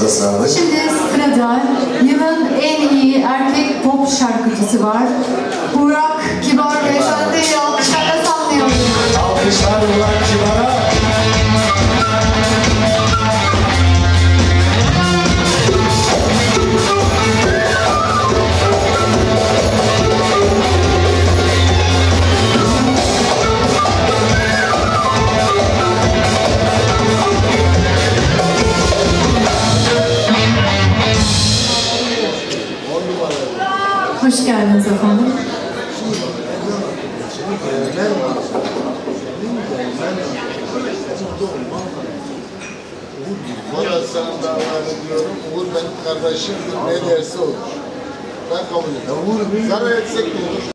sağlık. Şimdi sırada yılın en iyi erkek pop şarkıcısı var. Burak Kibar Beyefendi, alkışlarla sallıyoruz. Alkışlar Burak Kibar'a. Hoş geldiniz efendim. Uğur sana davranı diyorum. Uğur benim kardeşimdir. Ne derse olur. Ben kabul ediyorum. Zarar etsek de olur.